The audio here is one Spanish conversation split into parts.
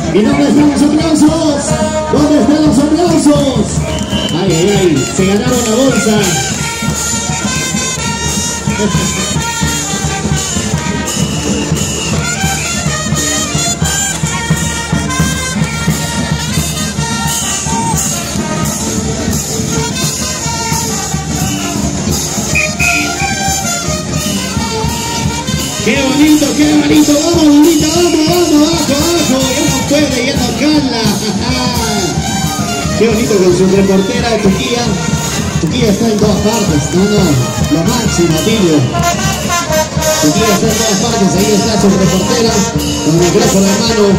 ¿Y dónde están los aplausos? ¿Dónde están los aplausos? Ay, ay, ay, se ganaron la bolsa. ¡Qué bonito, qué bonito! ¡Vamos, bonita! ¡Vamos, vamos! ¡Abajo, abajo! ¡Ya no puede, ya no cala! ¡Qué bonito con su reportera Tuquía! Tuquía está en todas partes, no, lo máximo, tío. Tuquía está en todas partes, ahí está su reportera, con el micrófono en mano.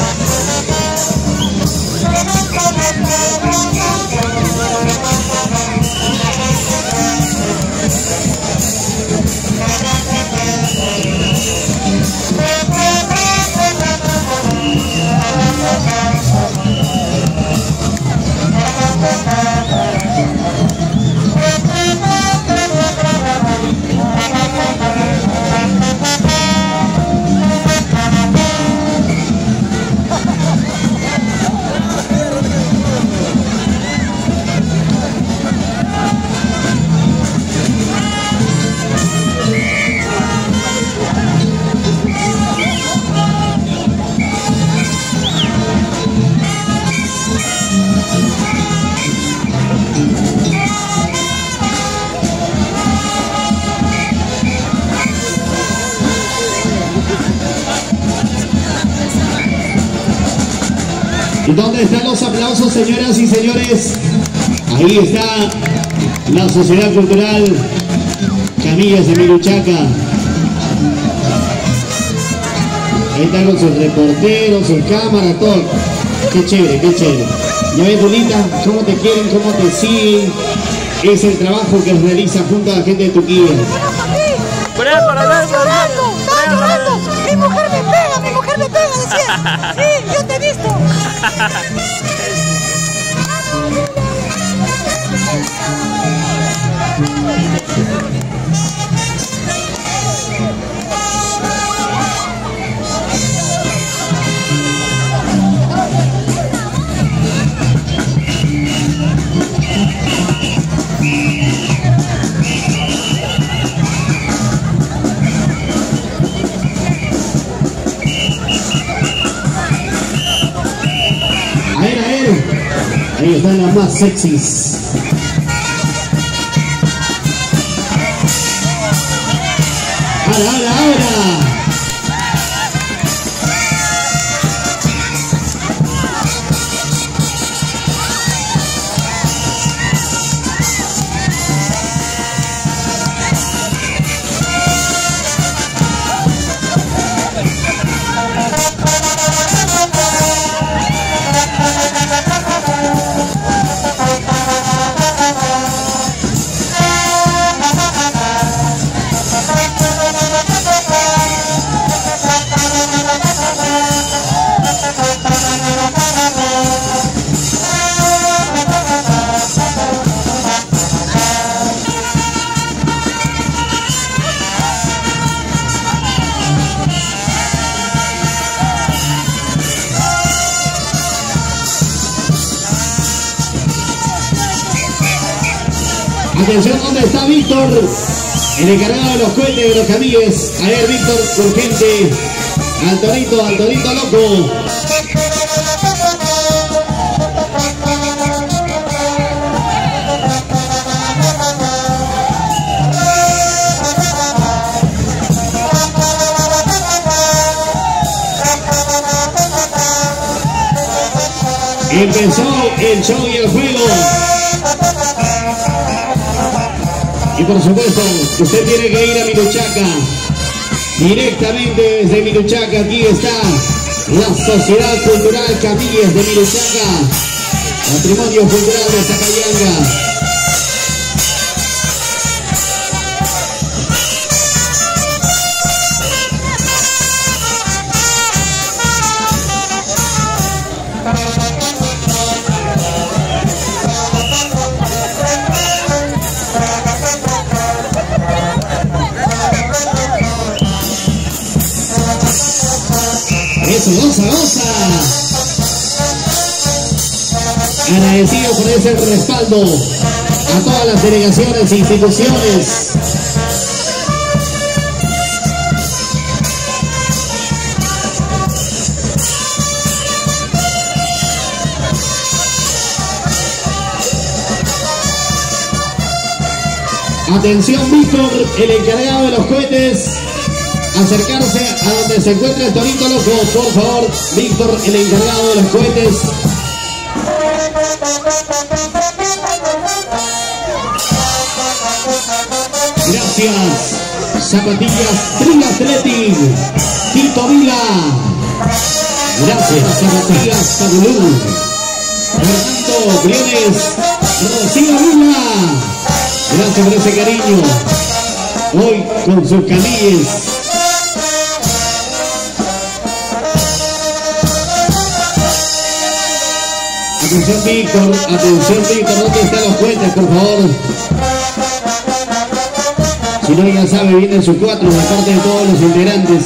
¿Y dónde están los aplausos, señoras y señores? Ahí está la Sociedad Cultural Camillas de Miluchaca. Ahí están con sus reporteros, sus cámaras, todo. Qué chévere, qué chévere. Ya ves, Bonita, cómo te quieren, cómo te siguen. Es el trabajo que realiza junto a la gente de Tuquía. Mi mujer me pega, decía. Sí, yo te he visto. Ahí están las más sexys. ¡Ahora, ahora, ahora! Atención, ¿dónde está Víctor? El encargado de los cohetes de los camilles. A ver, Víctor, urgente. Al torito loco. Empezó el show y el juego. Y por supuesto, usted tiene que ir a Miluchaca. Directamente desde Miluchaca, aquí está la Sociedad Cultural Camillas de Miluchaca. Patrimonio Cultural de Zacayanga. Eso, goza, goza. Agradecido por ese respaldo a todas las delegaciones e instituciones. Atención, Víctor, el encargado de los cohetes. Acercarse a donde se encuentra el Torito Loco, por favor. Víctor, el encargado de los cohetes. Gracias. Zapatillas Triathletic, Tito Vila. Gracias, Zapatillas Tabulú. Fernando Briones, Rocío Vila. Gracias por ese cariño. Hoy con sus camillas. Atención, Víctor, ¿dónde están los puentes, por favor? Si no, ya sabe, vienen sus cuatro de parte de todos los integrantes.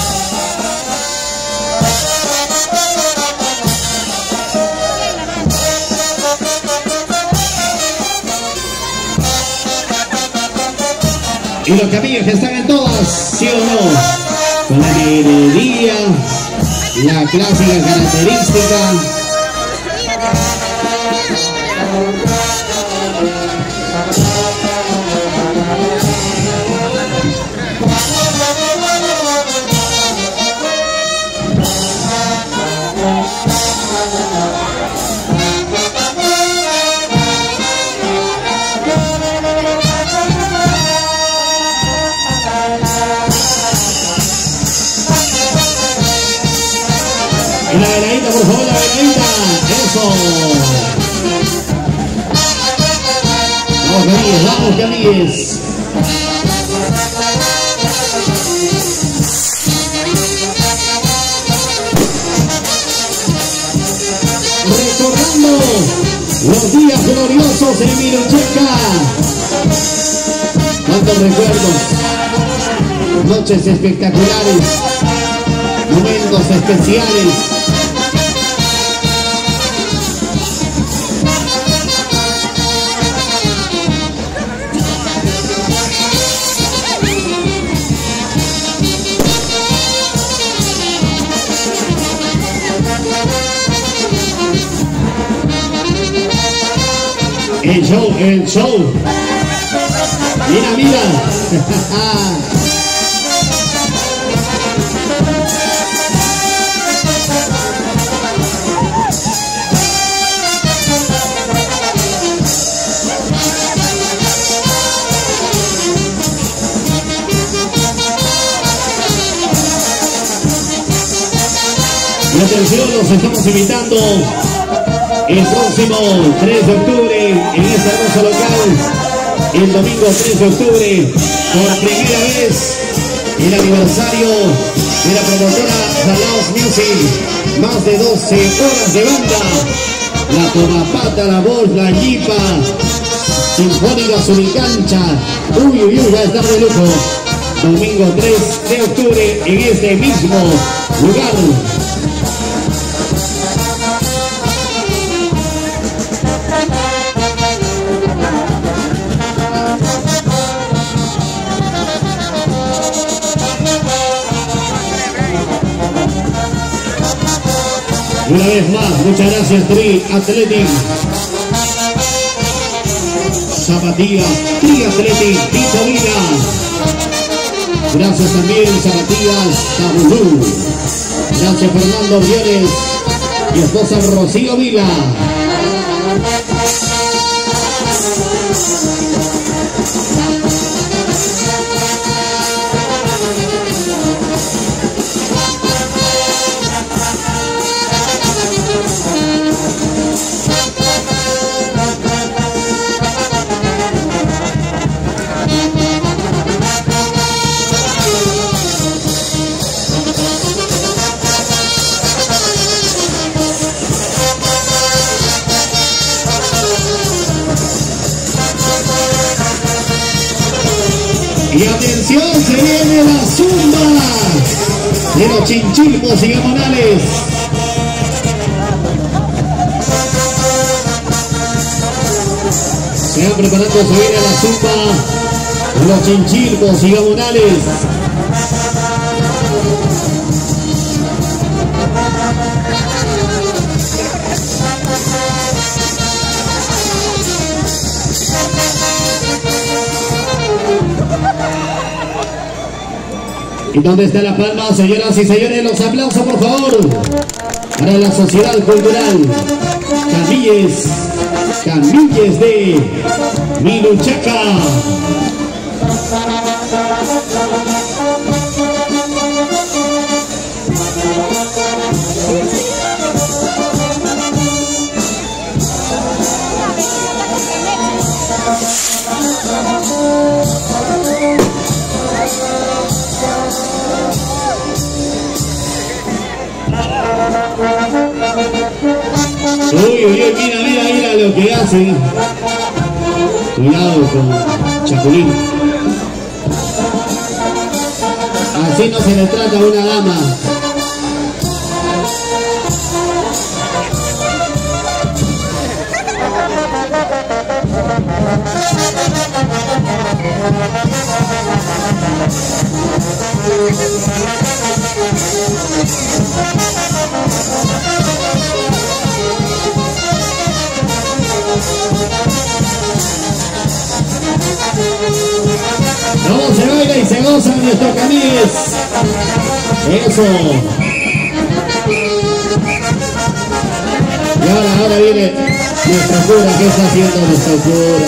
Y los camillos que están en todas, ¿sí o no? Con la heredia, la clásica característica. Y la veladita, por favor, la veladita. Eso. Vamos, Camilles. Recordando los días gloriosos en Mirocheca. Cuántos recuerdos. Noches espectaculares. Momentos especiales. El show. Mira. Y atención, los estamos invitando el próximo 3 de octubre en este hermoso local. El domingo 3 de octubre, por primera vez, el aniversario de la promotora Salaos Music. Más de 12 horas de banda. La tomapata, la voz, la jipa, Sinfónica Suricancha. Uy, va a estar de lujo. Domingo 3 de octubre en este mismo lugar. Una vez más, muchas gracias, Triathletic. Zapatillas Triathletic, Tito Vila. Gracias también, Zapatillas Tabulú. Gracias, Fernando Briones y esposa Rocío Vila. Y atención, se viene la zumba de los chinchilpos y gamonales. Se van preparando, se viene la zumba, los chinchilcos y gamonales. ¿Y dónde está la palma, señoras y señores? Los aplausos, por favor, para la Sociedad Cultural Camilles de Miluchaca. Uy, uy, uy, mira, mira, mira lo que hacen. Cuidado con Chapulín. Así no se le trata a una dama. No, se baila y se goza nuestro Camilles. Eso. Y ahora viene nuestra cura. ¿Qué está haciendo nuestra cura?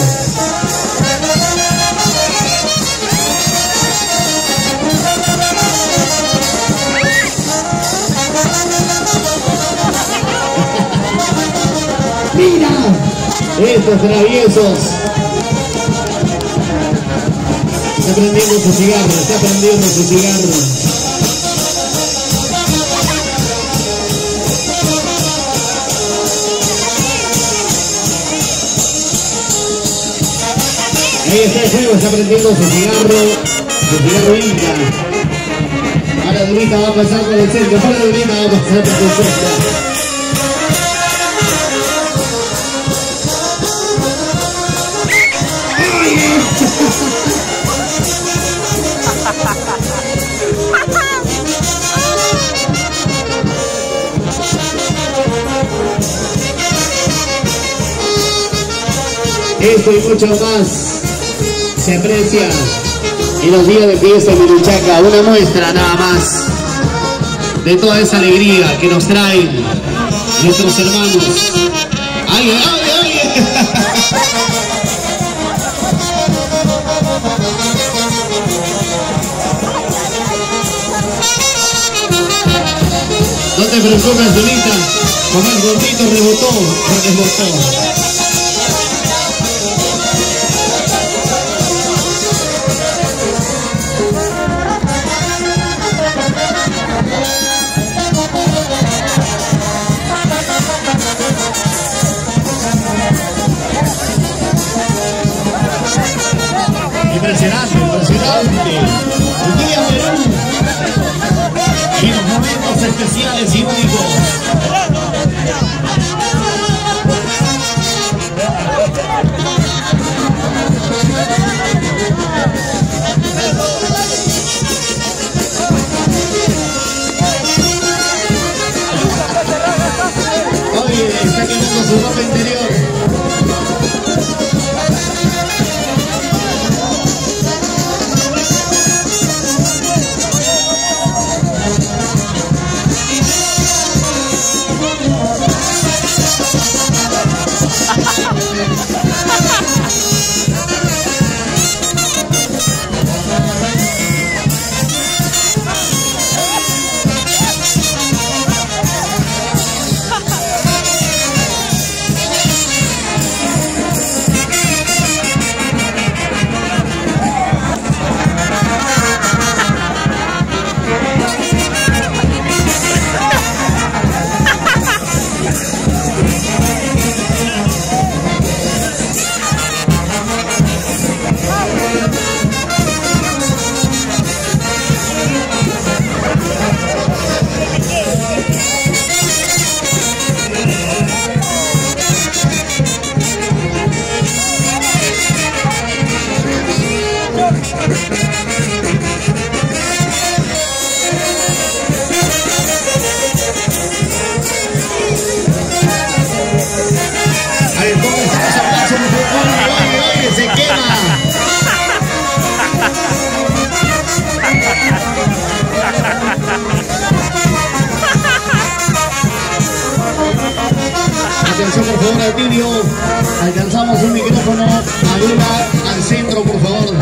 ¡Mira! Estos traviesos. Está prendiendo su cigarro, está prendiendo su cigarro. Ahí está el juego, está prendiendo su cigarro inca. Ahora Durita va a pasar por el centro, ahora Durita va a pasar por el centro. Esto y mucho más se aprecia en los días de fiesta de Miluchaca. Una muestra nada más de toda esa alegría que nos traen nuestros hermanos. ¡Ay, ay, ay! No te preocupes, Zulita, como el gordito rebotó. Impresionante, impresionante. Un día Perú y los momentos especiales y únicos. Oye, está quemando su ropa interior. favor, Atilio. Alcanzamos un micrófono. Arriba, al centro, por favor.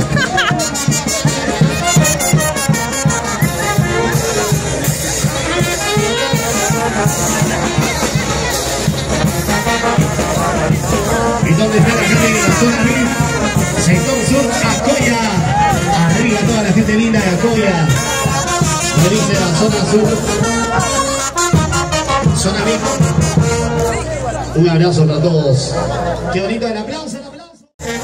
¿Y dónde está la gente de la zona VIP? Sector Sur, Acoya. Arriba toda la gente linda de Acoya. Me dice la zona sur. Zona VIP. Un abrazo para todos. Qué bonito el aplauso, el aplauso.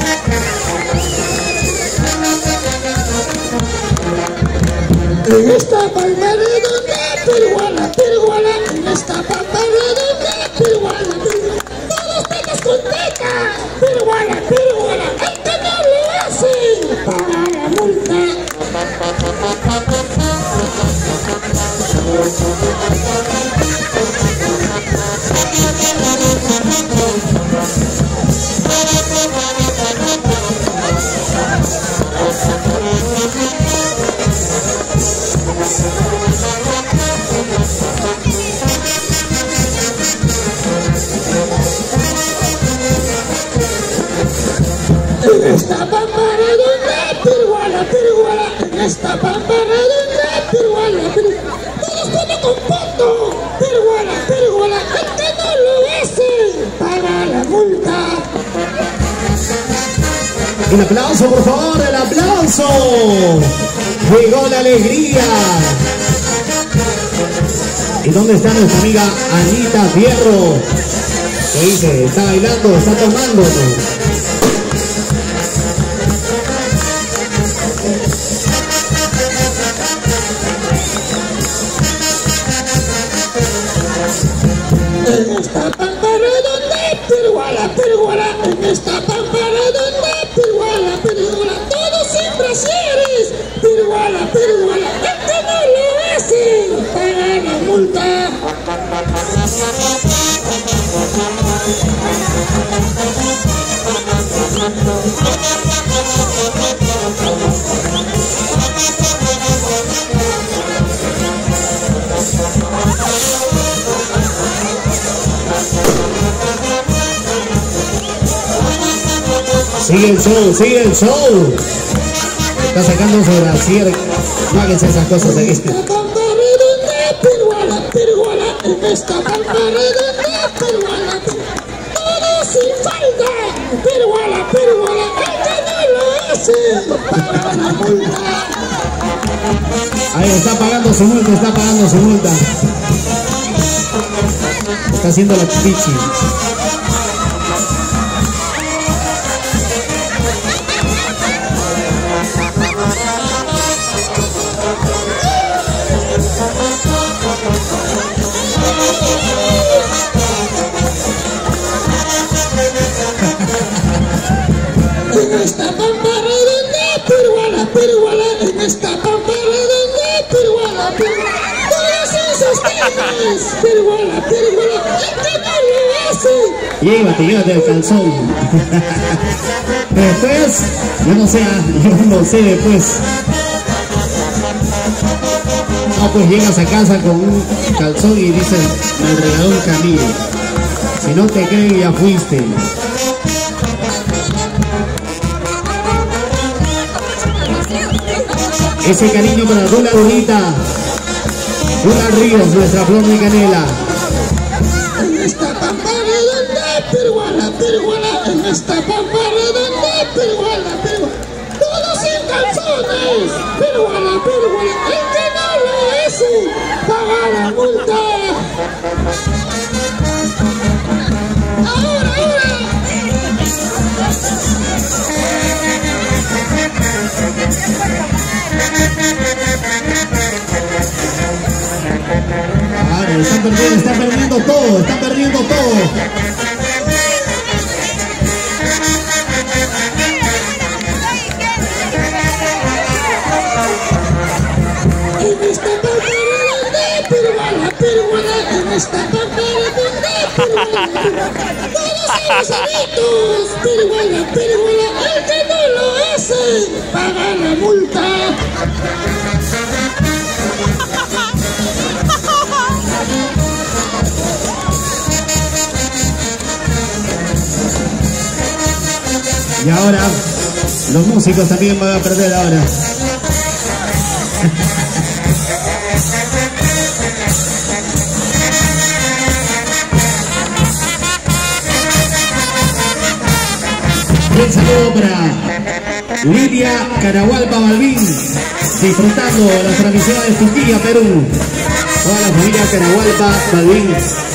En esta palma redonda, peruana, peruana, en esta palma redonda, peruana, peruana, todos tenemos contentas, peruana, peruana, el que no lo hacen, paga la multa. En esta pampa redonda, peruana, peruana, en esta pampa redonda, peruana, peruana, todos comen con pato, peruana, peruana, el que no lo hace, paga la multa. Un aplauso, por favor, el aplauso. Llegó la alegría. ¿Y dónde está nuestra amiga Anita Fierro? ¿Qué dice? ¿Está bailando? ¿Está tomando? En esta pampa redonda, peruana, peruana, en esta pampa redonda, peruana, peruana, todos sin brasieres, peruana, peruana, el que no lo hace, paga la multa. Sigue el show, sigue el show. Está sacando su brasier. No hagan esas cosas aquí. Esta pampa redonda, peruana, peruana, en esta pampa redonda, peruana, peruana, todos sin falda, peruana, peruana, el que no lo hace, paga la multa. Ahí está pagando su multa, está pagando su multa. Está haciendo la pichi. En esta pampa redonda, peruana, peruana, en esta pampa redonda, peruana, peruana, todos esos temas, peruana, peruana, el que no lo hace. Llévate el calzón. Después, yo no sé después. No, pues llegas a casa con un calzón y dices, me regaló un camino. Si no te creen, ya fuiste. Ese cariño para Dula Bonita, Dula Ríos, nuestra flor de canela. En esta pampa redonda, peruana, peruana, en esta pampa redonda, peruana, peruana, todos sin calzones, peruana, peruana, el que no lo hace, paga la multa. Ahora, ahora. Ahora, están perdiendo todo, están perdiendo todo. En esta pampa redonda, peruana, peruana, en esta pampa redonda, peruana, peruana, todos abusaditos, peruana, peruana, el que no lo hace, paga la multa. Y ahora los músicos también van a perder ahora. Un saludo para Lidia Carahualpa Balbín, disfrutando las transmisiones de Tuquía, Perú. Toda la familia Carahualpa Balbín.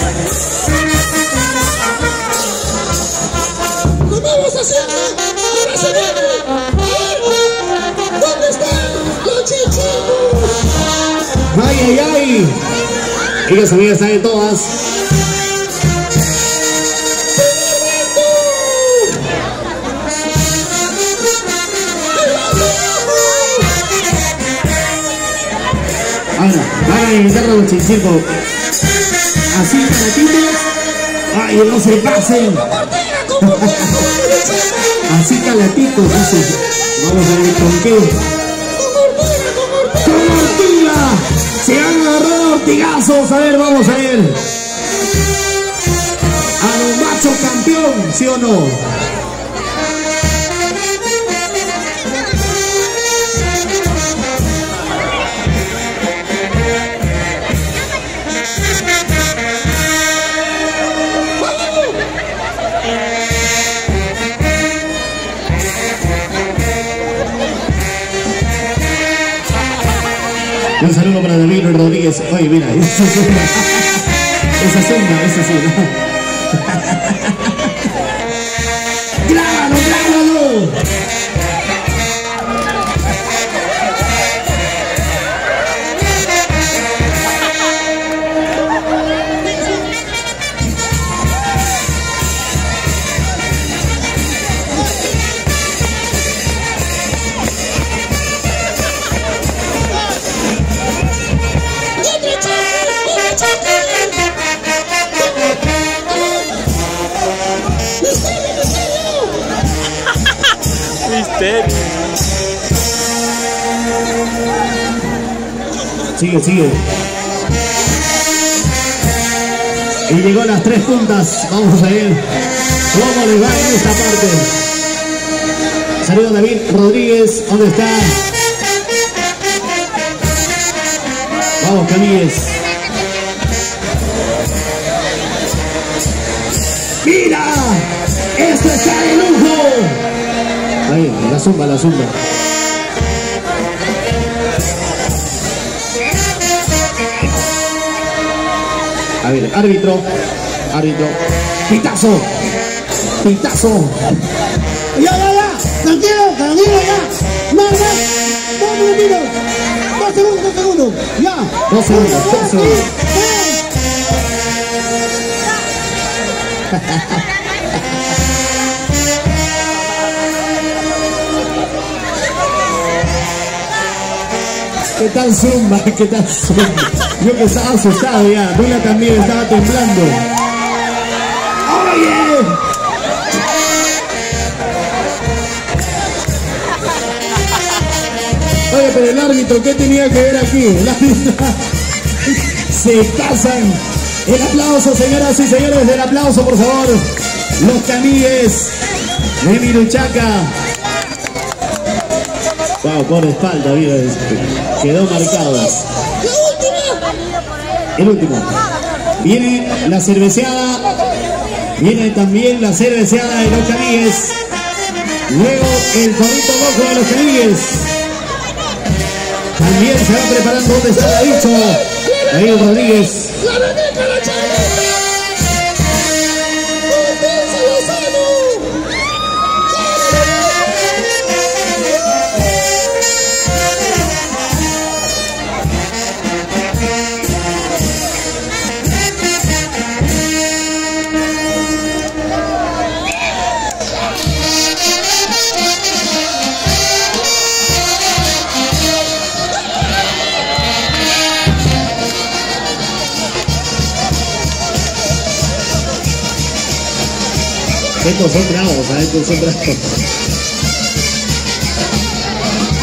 ¿Cómo vamos haciendo? Ahora se viene. ¿Dónde están los chichibos? ¡Ay, ay, ay! Ellas amigas saben todas. Ahora, van a invitar a los chichipos. Así, calatitos. ¡Ay, no se pasen! Así calatitos, dice. Vamos a ver con qué. ¡Con ortiga! Se han agarrado ortigazos. A ver, vamos a ver. A los machos campeón, ¿sí o no? Un saludo para David Rodríguez. Oye, mira, esa zumba, esa sí, ¿no? ¡Grábalo, grábalo! Sigue, sigue. Y llegó a las 3 puntas. Vamos a ver cómo les va en esta parte. Saludos a David Rodríguez. ¿Dónde está? Vamos, Camilles. ¡Mira! ¡Esto está de lujo! Ahí, la zumba, la zumba. A ver, árbitro, árbitro, pitazo, pitazo. Ya, tranquilo, tranquilo, ya. No, 2 minutitos, 2 segundos, 2 segundos, ya. 2 segundos, 2 segundos. ¿Qué tal zumba? ¿Qué tal zumba? Yo que estaba asustado ya, Dula también estaba temblando. ¡Oye! Oye, pero el árbitro, ¿qué tenía que ver aquí? El árbitro... Se casan. El aplauso, señoras y señores, el aplauso, por favor. Los Camilles de Miruchaca. Wow, por espalda, mira, quedó marcado. El último. Viene la cerveceada. Viene también la cerveceada de los Camilles. Luego el torito rojo de los Camilles. También se va preparando donde está el dicho. David Rodríguez. La veneca, la chavita. Estos son bravos, ¿sabes? Estos son bravos.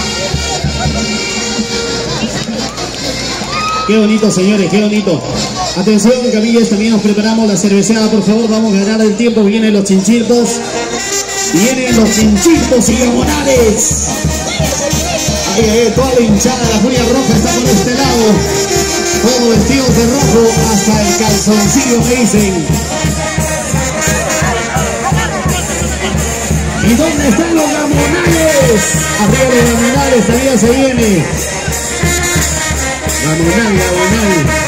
Qué bonito, señores, qué bonito. Atención, Camillas, también nos preparamos la cerveceada, por favor, vamos a ganar el tiempo. Vienen los chinchitos. Vienen los chinchitos y gamonales. Ahí, toda la hinchada, la furia roja está por este lado. Todos vestidos de rojo, hasta el calzoncillo me dicen. ¿Y dónde están los gamonales? Arriba los gamonales, todavía se viene. Gamonal.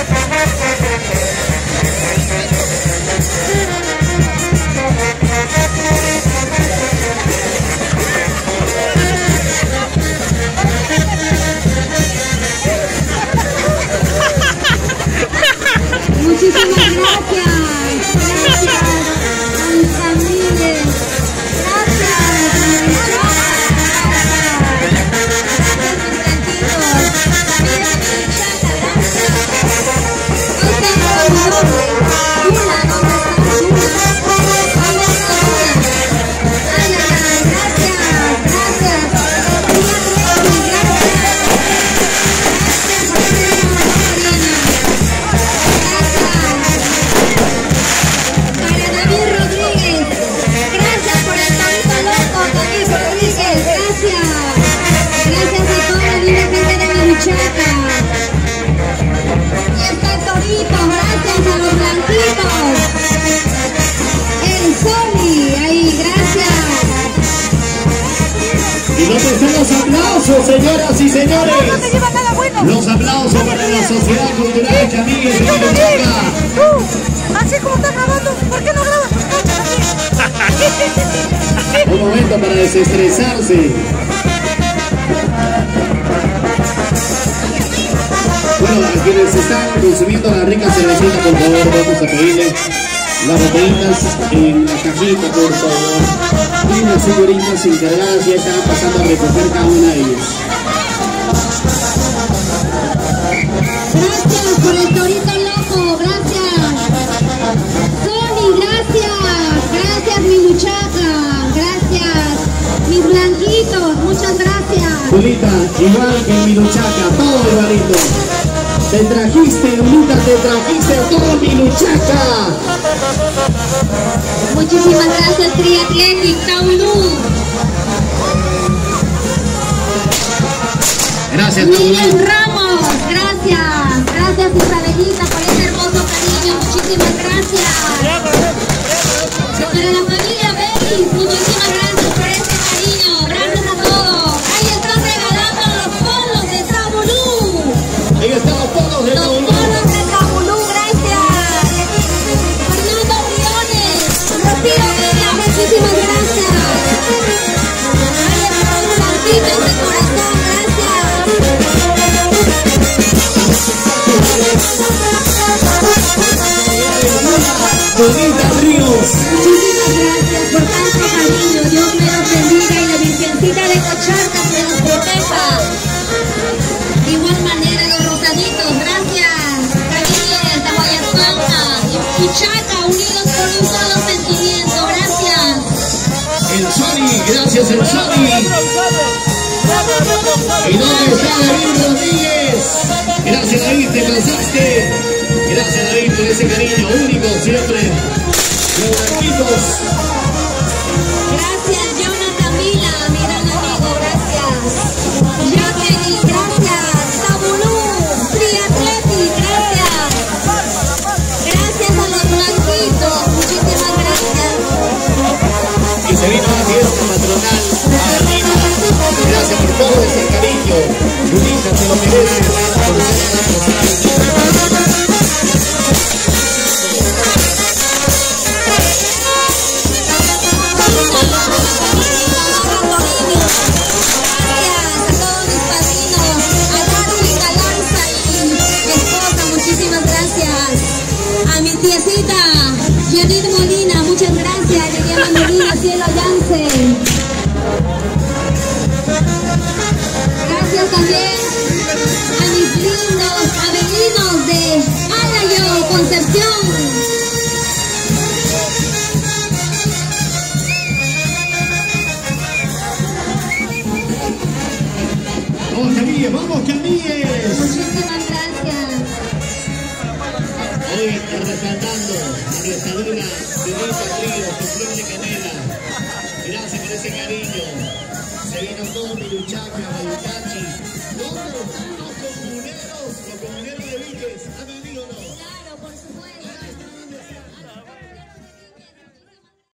Muchísimas gracias a mis familias, Los aplausos, señoras y señores. Los aplausos para la Sociedad Cultural Camillas de Miluchaca. Así como está grabando, ¿por qué no grabas? Un momento para desestresarse. Bueno, a quienes están consumiendo la rica cervecita, por favor, vamos a pedirle las botellitas en la cajita, por favor. Y las señoritas encargadas ya están pasando a recoger cada una de ellas. Gracias por el torito loco, gracias. Sony, gracias. Gracias, Miluchaca. Gracias, mis blanquitos, muchas gracias. Julita, igual que en Miluchaca, todo igualito. Te trajiste, Julita, te trajiste todo Miluchaca. Muchísimas gracias, Triathletic, Taulú. Gracias, Miguel Taulú. Ramos, gracias. Gracias, Isabelita, por ese hermoso cariño. Muchísimas gracias. Para la familia Belis, muchísimas gracias por ese cariño. Gracias a todos. Ahí están regalando los polos de Taulú. Ahí están los polos de Los Taulú. polos de Taulú, gracias. Fernando Briones, Rocío Villa, muchísimas gracias. Ahí están los blanquitos de corazón, gracias. Bonita Ríos. Muchísimas gracias por tanto cariño. Dios me los bendiga y la Virgencita de Cocharcas me los proteja. De igual manera los rosaditos, gracias. Camillas de Guayaspanca y Puchaca, unidos por un solo sentimiento, gracias. El Sony, gracias el Sony. ¿Y dónde está David Rodríguez? Gracias David, te pasaste. Gracias David por ese cariño único siempre. Los blanquitos. Gracias, Jonathan Vila, mi gran amigo, gracias. Jacqueline, gracias. Tabulú, Triathletic, gracias. Gracias a los blanquitos, muchísimas gracias. Y se vino la fiesta patronal arriba. Gracias por todo ese cariño. Julita, te lo mereces por ser la patronal. Judith Molina, muchas gracias. Liliana Molina, Cielo Jansen. Gracias también a mis lindos aveninos de Alayo, Concepción. Vamos Camilles, vamos Camilles. Muchísimas gracias. Oye, pequeño. Se vino todo Piruchaca, Mayutachi. ¿Dónde están